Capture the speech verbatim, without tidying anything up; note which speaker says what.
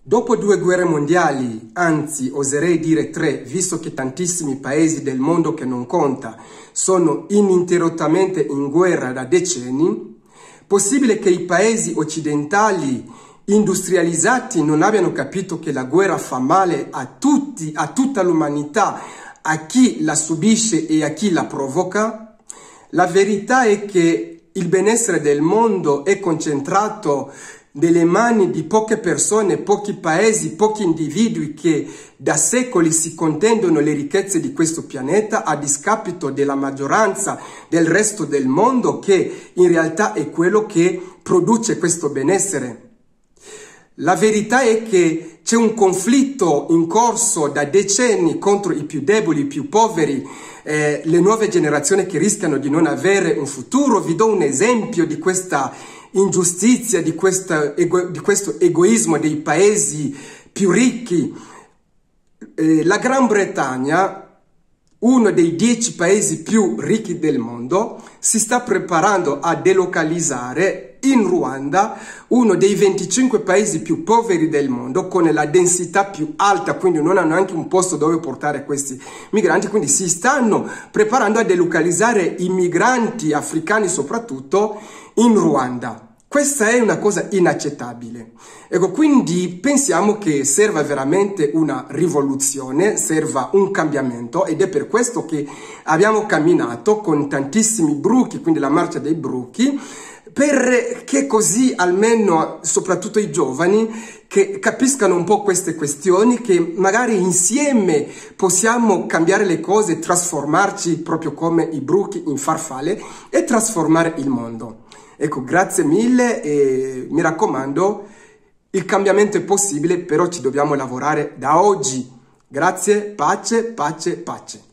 Speaker 1: Dopo due guerre mondiali, anzi oserei dire tre, visto che tantissimi paesi del mondo che non conta sono ininterrottamente in guerra da decenni, possibile che i paesi occidentali industrializzati non abbiano capito che la guerra fa male a tutti, a tutta l'umanità, a chi la subisce e a chi la provoca? La verità è che il benessere del mondo è concentrato nelle mani di poche persone, pochi paesi, pochi individui che da secoli si contendono le ricchezze di questo pianeta a discapito della maggioranza del resto del mondo, che in realtà è quello che produce questo benessere. La verità è che c'è un conflitto in corso da decenni contro i più deboli, i più poveri, eh, le nuove generazioni che rischiano di non avere un futuro. Vi do un esempio di questa ingiustizia, di, questa ego, di questo egoismo dei paesi più ricchi. Eh, la Gran Bretagna, uno dei dieci paesi più ricchi del mondo, si sta preparando a delocalizzare in Ruanda uno dei venticinque paesi più poveri del mondo, con la densità più alta, quindi non hanno neanche un posto dove portare questi migranti, quindi si stanno preparando a delocalizzare i migranti africani soprattutto in Ruanda. Questa è una cosa inaccettabile. Ecco, quindi pensiamo che serva veramente una rivoluzione, serva un cambiamento, ed è per questo che abbiamo camminato con tantissimi bruchi, quindi la marcia dei bruchi, perché così almeno soprattutto i giovani che capiscano un po' queste questioni, che magari insieme possiamo cambiare le cose, trasformarci proprio come i bruchi in farfalle e trasformare il mondo. Ecco, grazie mille e mi raccomando, il cambiamento è possibile, però ci dobbiamo lavorare da oggi. Grazie, pace, pace, pace.